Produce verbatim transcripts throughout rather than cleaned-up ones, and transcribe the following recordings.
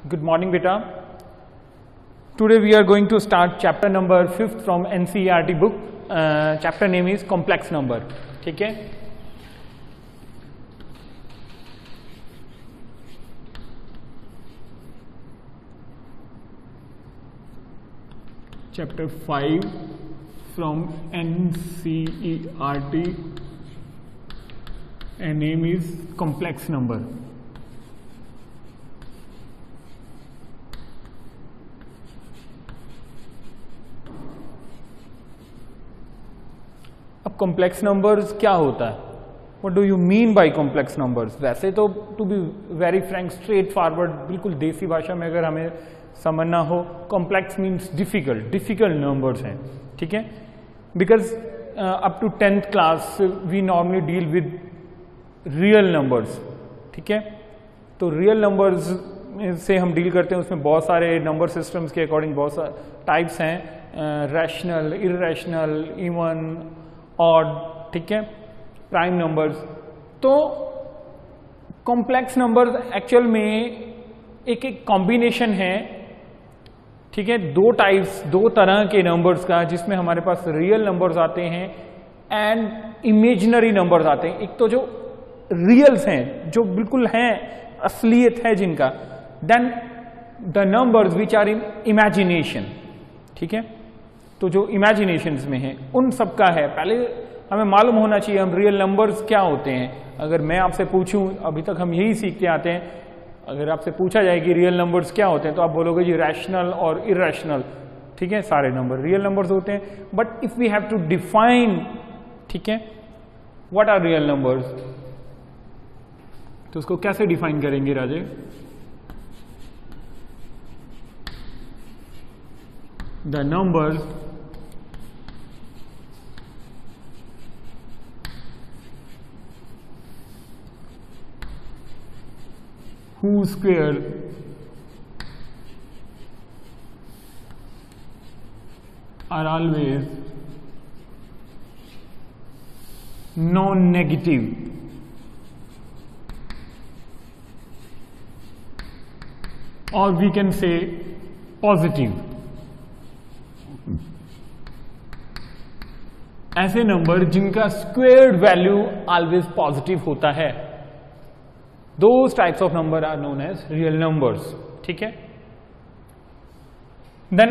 Good morning, beta. Today we are going to start chapter number fifth from N C E R T book. Uh, chapter name is complex number. ठीक है? Chapter five from N C E R T, and name is complex number. अब complex numbers क्या होता है? What do you mean by complex numbers? वैसे तो to be very frank, straightforward, बिल्कुल देसी भाषा में अगर हमें समझना हो, complex means difficult difficult numbers हैं. ठीक है, because up to tenth class we normally deal with real numbers. ठीक है, तो रियल नंबर्स से हम डील करते हैं, उसमें बहुत सारे नंबर सिस्टम्स के अकॉर्डिंग बहुत सारे टाइप्स हैं, रैशनल, इररेशनल, इवन, ऑड. ठीक है, प्राइम नंबर्स. तो कॉम्प्लेक्स नंबर्स एक्चुअल में एक एक कॉम्बिनेशन है. ठीक है, दो टाइप्स, दो तरह के नंबर्स का, जिसमें हमारे पास रियल नंबर्स आते हैं एंड इमेजिनरी नंबर्स आते हैं. एक तो जो रियल्स हैं, जो बिल्कुल हैं, असलियत है जिनका, then the numbers which are in imagination. ठीक है, तो जो इमेजिनेशंस में है उन सब का है. पहले हमें मालूम होना चाहिए हम रियल नंबर्स क्या होते हैं. अगर मैं आपसे पूछूं, अभी तक हम यही सीखते आते हैं, अगर आपसे पूछा जाए कि रियल नंबर्स क्या होते हैं तो आप बोलोगे जी रैशनल और इररेशनल. ठीक है, सारे नंबर रियल नंबर्स होते हैं. But if we have to define, ठीक है, व्हाट आर रियल नंबर्स, तो उसको कैसे डिफाइन करेंगे Raje? The numbers whose square are always non-negative, or we can say positive. ऐसे नंबर जिनका स्क्वेयर्ड वैल्यू ऑलवेज पॉजिटिव होता है, those types of number are known as real numbers. ठीक है, then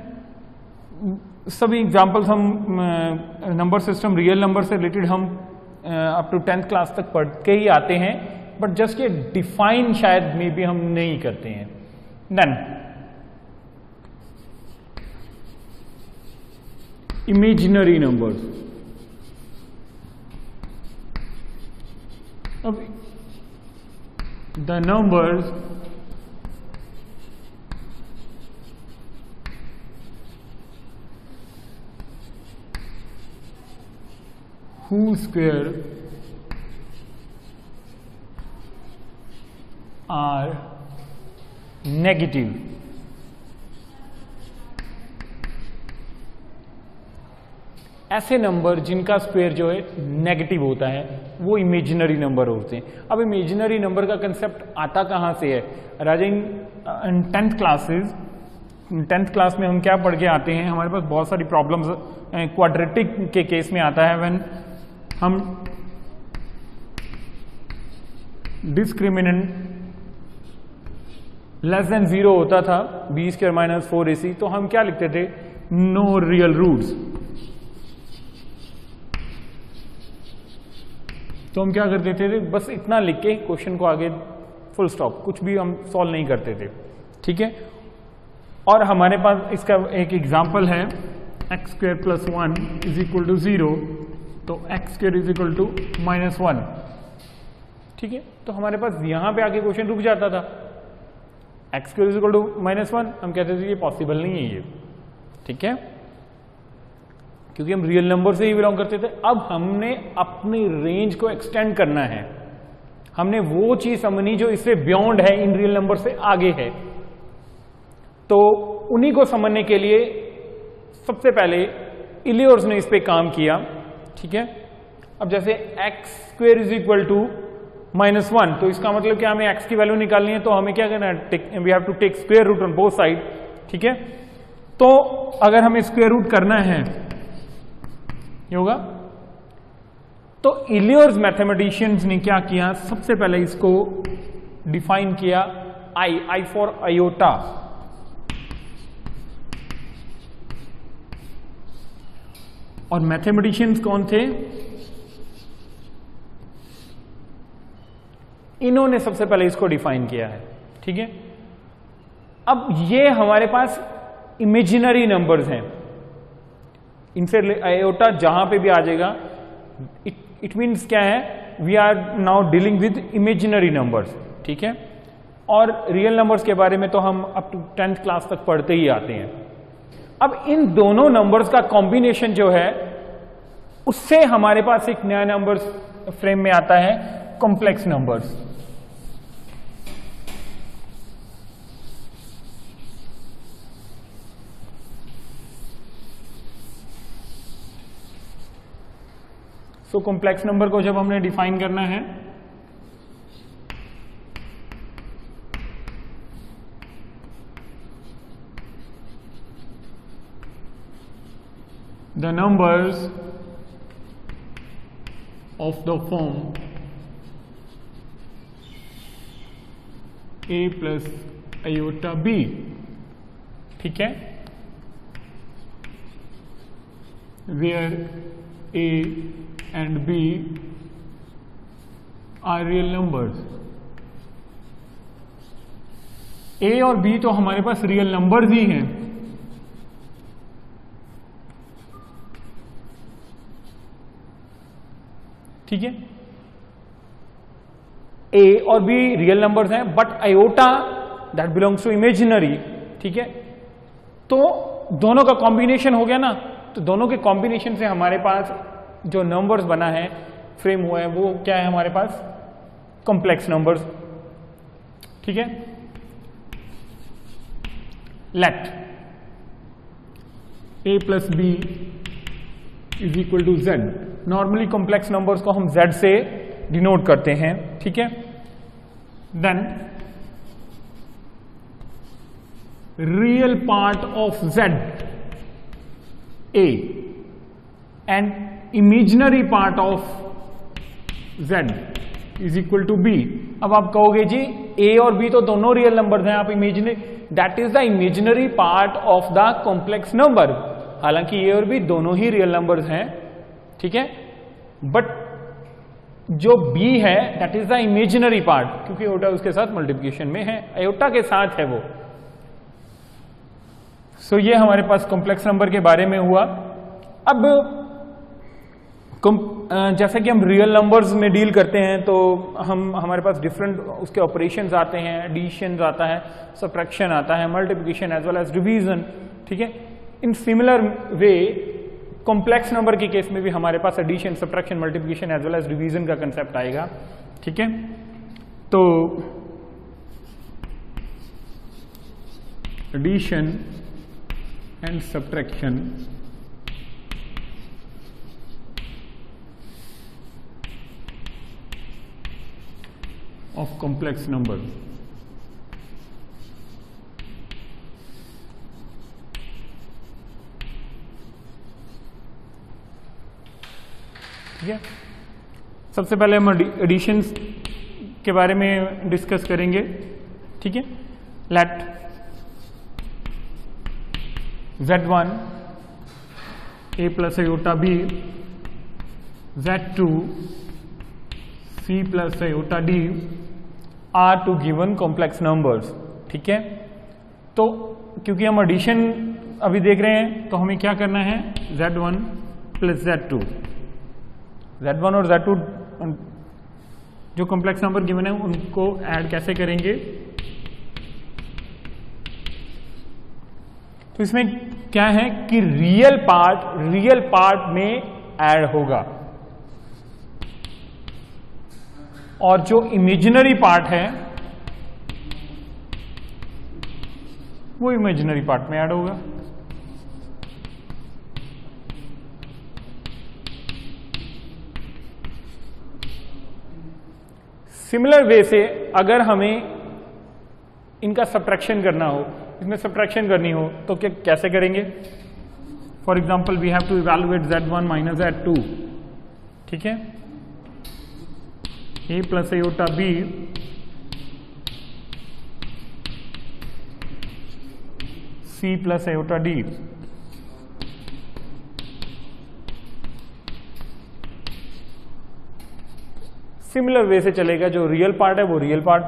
सभी एग्जाम्पल्स हम नंबर सिस्टम रियल नंबर से related हम अप टू टेंथ क्लास तक पढ़ के ही आते हैं, बट जस्ट ये डिफाइन शायद मे बी हम नहीं करते हैं. Then imaginary numbers. अब the numbers whose square are negative. ऐसे नंबर जिनका स्क्वायर जो है नेगेटिव होता है वो इमेजिनरी नंबर होते हैं. अब इमेजिनरी नंबर का कंसेप्ट आता कहाँ से है राजा? In tenth classes, tenth class में हम क्या पढ़ के आते हैं, हमारे पास बहुत सारी प्रॉब्लम्स क्वाड्रेटिक के केस में आता है. व्हेन हम डिस्क्रिमिनेंट लेस देन जीरो होता था, B square minus four A C, तो हम क्या लिखते थे? No real roots. तो हम क्या करते थे? बस इतना लिख के क्वेश्चन को आगे फुल स्टॉप, कुछ भी हम सॉल्व नहीं करते थे. ठीक है, और हमारे पास इसका एक एग्जांपल है, X square plus one is equal to zero, तो X square is equal to minus one. ठीक है, तो हमारे पास यहां पे आके क्वेश्चन रुक जाता था. X square is equal to minus one, हम कहते थे ये पॉसिबल नहीं है ये. ठीक है, क्योंकि हम रियल नंबर से ही बिलोंग करते थे. अब हमने अपनी रेंज को एक्सटेंड करना है, हमने वो चीज समझनी जो इससे बियॉन्ड है, इन रियल नंबर से आगे है. तो उन्हीं को समझने के लिए सबसे पहले इलियोर्स ने इस पे काम किया. ठीक है, अब जैसे X square is equal to minus one, तो इसका मतलब क्या, हमें x की वैल्यू निकालनी है तो हमें क्या करना है, we have to take square root on both side, ठीक है। तो अगर हमें स्क्वायर रूट करना है ये होगा, तो इलियर्स मैथमेटिशियंस ने क्या किया, सबसे पहले इसको डिफाइन किया आई, आई फॉर आयोटा, और मैथमेटिशियंस कौन थे, इन्होंने सबसे पहले इसको डिफाइन किया है, ठीक है। अब ये हमारे पास इमेजिनरी नंबर्स हैं, इनसे आयोटा जहां पे भी आ जाएगा, इट इट मीन्स क्या है, we are now dealing with imaginary numbers, ठीक है। और रियल नंबर्स के बारे में तो हम अप टू टेंथ क्लास तक पढ़ते ही आते हैं। अब इन दोनों नंबर्स का कॉम्बिनेशन जो है, उससे हमारे पास एक नया नंबर्स फ्रेम में आता है, complex numbers. So complex number को जब हमने डिफाइन करना है, the numbers of the form a plus iota b, ठीक है, where a and b are real numbers। a और b तो हमारे पास रियल नंबर्स ही हैं, ठीक है। a और b रियल नंबर्स हैं, but iota that belongs to imaginary, ठीक है। तो दोनों का कॉम्बिनेशन हो गया ना, तो दोनों के कॉम्बिनेशन से हमारे पास जो नंबर्स बना है, फ्रेम हुआ है, वो क्या है हमारे पास, कॉम्प्लेक्स नंबर्स, ठीक है। Let a plus B is equal to Z. Normally complex numbers को हम z से डिनोट करते हैं, ठीक है। Then real part of z a and imaginary part of z is equal to b। अब आप कहोगे जी a और b तो दोनों रियल नंबर्स हैं, आप imaginary, that is the imaginary part of the complex number. हालांकि a और b दोनों ही रियल नंबर्स हैं, ठीक है, बट जो b है that is the imaginary part, क्योंकि आयोटा उसके साथ मल्टीप्लिकेशन में है, आयोटा के साथ है वो। सो so, ये हमारे पास कॉम्प्लेक्स नंबर के बारे में हुआ। अब जैसा कि हम रियल नंबर्स में डील करते हैं, तो हम हमारे पास डिफरेंट उसके ऑपरेशंस आते हैं, एडिशन आता है, सब्ट्रैक्शन आता है, multiplication as well as division, ठीक है। In similar way complex number के केस में भी हमारे पास addition, subtraction, multiplication as well as division का कंसेप्ट आएगा, ठीक है। तो addition and subtraction of complex number। ठीक है, सबसे पहले हम एडिशंस के बारे में डिस्कस करेंगे, ठीक है। Let Z one A plus iota B, Z two C plus iota D are two given complex numbers, ठीक है। तो क्योंकि हम एडिशन अभी देख रहे हैं, तो हमें क्या करना है, Z one plus Z two, Z one और ज़ेड टू जो कॉम्प्लेक्स नंबर गिवन है उनको ऐड कैसे करेंगे। तो इसमें क्या है कि रियल पार्ट रियल पार्ट में ऐड होगा, और जो इमेजिनरी पार्ट है वो इमेजिनरी पार्ट में ऐड होगा। सिमिलर वे से अगर हमें इनका सब्ट्रैक्शन करना हो, इसमें सब्ट्रैक्शन करनी हो तो क्या कैसे करेंगे? For example we have to evaluate Z one minus Z two, ठीक है, A plus iota B C plus iota D. Similar way से चलेगा, जो रियल पार्ट है वो रियल पार्ट,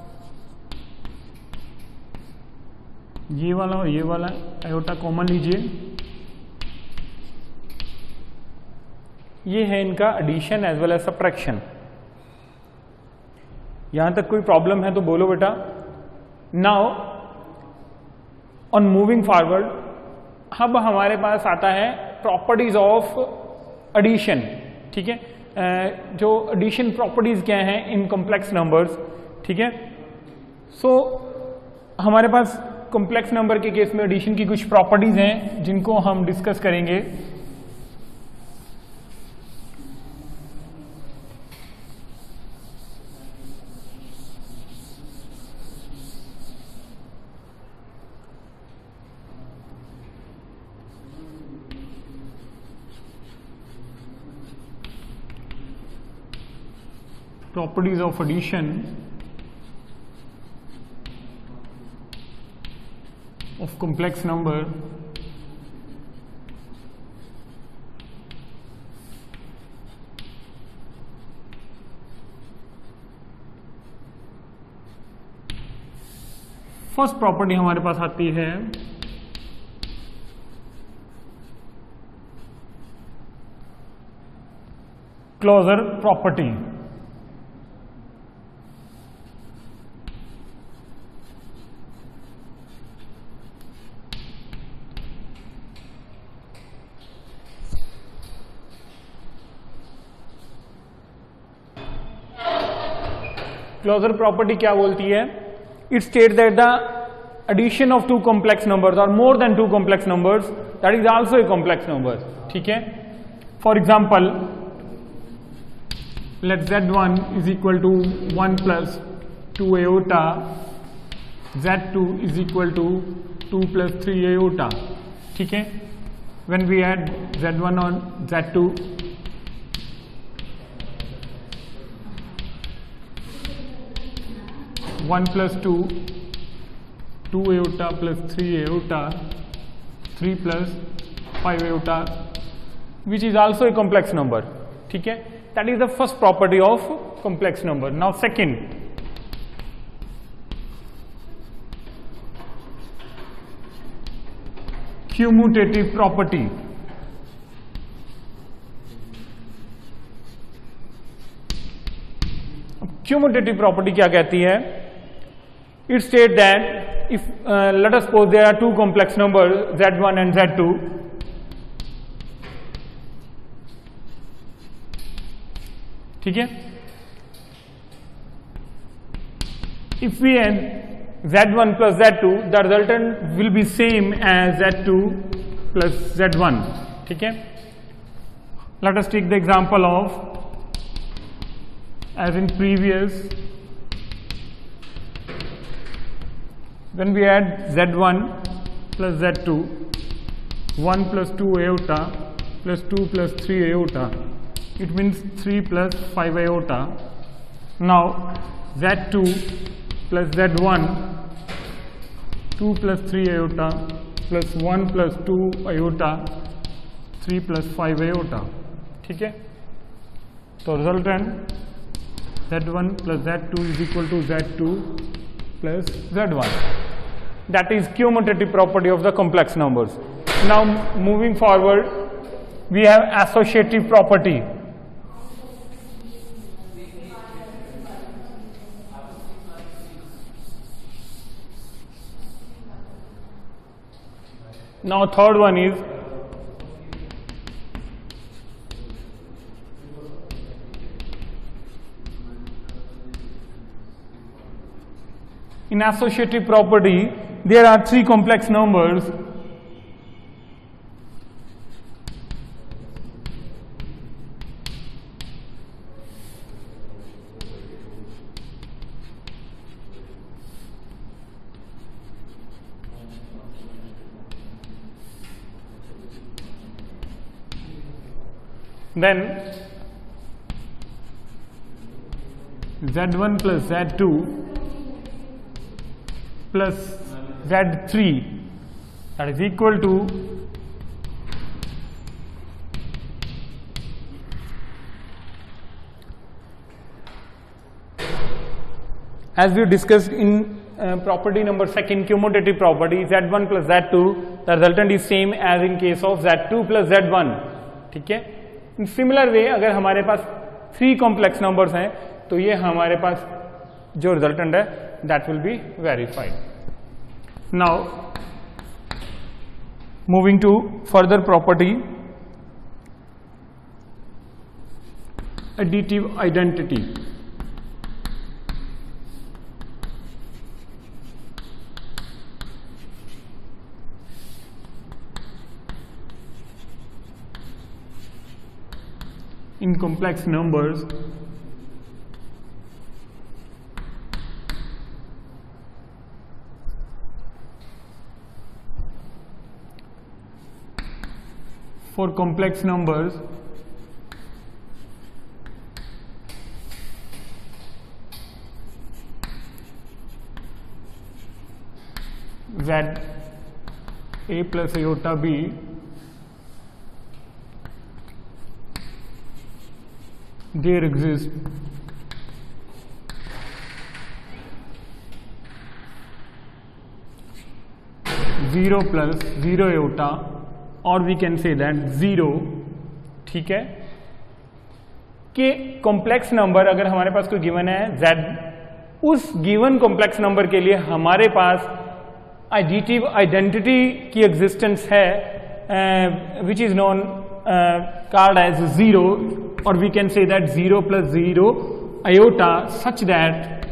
ये वाला और ये वाला एयोटा कॉमन लीजिए, ये है इनका addition as well as subtraction. यहां तक कोई प्रॉब्लम है तो बोलो बेटा। नाउ ऑन मूविंग फॉरवर्ड, अब हमारे पास आता है प्रॉपर्टीज ऑफ एडिशन, ठीक है। Uh, जो एडिशन प्रॉपर्टीज क्या हैं इन कॉम्प्लेक्स नंबर्स, ठीक है। सो so, हमारे पास कॉम्प्लेक्स नंबर के केस में एडिशन की कुछ प्रॉपर्टीज हैं जिनको हम डिस्कस करेंगे। Properties of addition of complex number first property हमारे पास आती है क्लोजर प्रॉपर्टी। क्लोजर प्रॉपर्टी क्या बोलती है? It state that the addition of two complex numbers और more than two complex numbers that is also a complex number, ठीक है। For example let Z one is equal to one plus two iota, Z two is equal to two plus three iota, ठीक है। When we add Z one on Z two, one plus two, two iota plus three iota, three plus five aorta, which is also a complex number, ठीक है। That is the first property of complex number. Now second, commutative property. Commutative property क्या कहती है? It states that if uh, let us suppose there are two complex numbers z one and z two, ठीक है। If we add z one plus z two, the resultant will be same as z two plus z one, ठीक है। Let us take the example of, as in previous, when we add z one plus z two, one plus two iota plus two plus three iota, it means three plus five iota. Now z two plus z one, two plus three iota plus one plus two iota, three plus five iota, ठीक है। तो resultant z one plus z two is equal to z two plus z one. That is commutative property of the complex numbers. Now moving forward, we have associative property. Now third one is in associative property, there are three complex numbers then Z one plus Z two plus Z three that is equal to as we discussed in uh, property number second, commutative property, Z one plus Z two, the resultant is same as in case of Z two plus Z one. ठीक है. In similar way, अगर हमारे पास three complex numbers हैं तो ये हमारे पास जो resultant है that will be verified. Now moving to further property, additive identity. In complex numbers, for complex numbers, Z A plus iota B there exists zero plus zero iota, or we can say that zero. ठीक है कि complex number अगर हमारे पास कोई given है z, उस given complex number के लिए हमारे पास एडिटिव आइडेंटिटी की एग्जिस्टेंस है which is known called as zero, or we can say that zero plus zero iota, such that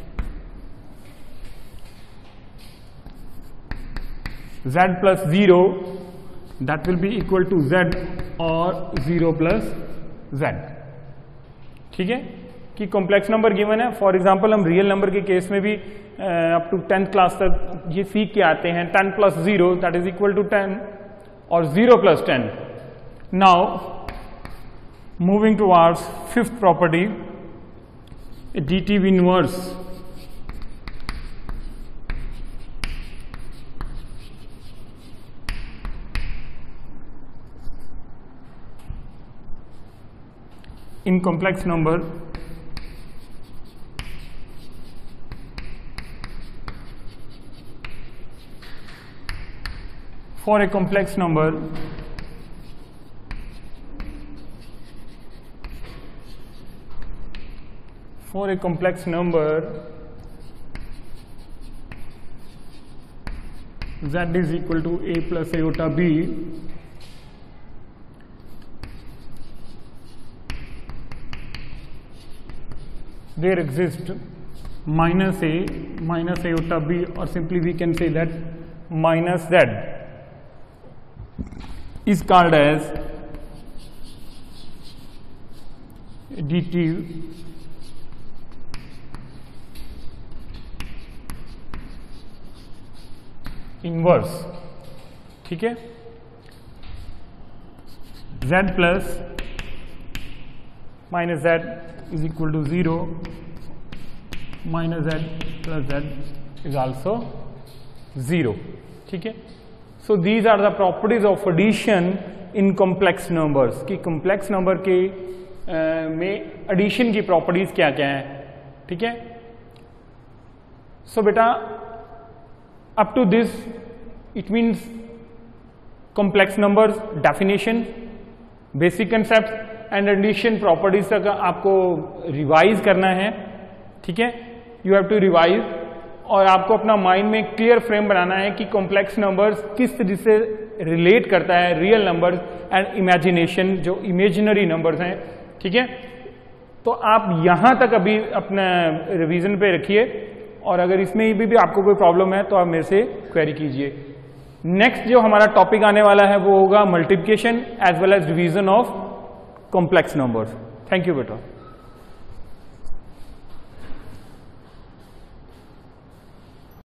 z plus zero that will be equal to z or zero plus z. ठीक है कि complex number given है. For example हम real number के case में भी up to tenth class तक ये सीख के आते हैं ten plus zero that is equal to ten और zero plus ten. Now moving towards fifth property, additive inverse. In complex number, for a complex number, for a complex number z is equal to a plus iota b, there exists minus a minus iota b, or simply we can say that minus z is called as additive inverse. ठीक है. z plus minus z is equal to zero, minus z plus z is also zero. ठीक है. So these are the properties of addition in complex numbers. कि complex number के uh, में addition की प्रॉपर्टीज क्या क्या हैं. ठीक है. सो बेटा up to this it means complex numbers definition, basic concepts and addition properties तक आपको रिवाइज करना है. ठीक है. यू हैव टू रिवाइज, और आपको अपना माइंड में क्लियर फ्रेम बनाना है कि कॉम्प्लेक्स नंबर्स किस तरह से रिलेट करता है रियल नंबर्स एंड इमेजिनेशन, जो इमेजिनरी नंबर्स हैं. ठीक है. तो आप यहां तक अभी अपना रिवीजन पे रखिए, और अगर इसमें भी, भी आपको कोई प्रॉब्लम है तो आप मेरे से क्वेरी कीजिए. नेक्स्ट जो हमारा टॉपिक आने वाला है वो होगा multiplication as well as division of complex numbers. Thank you बेटा.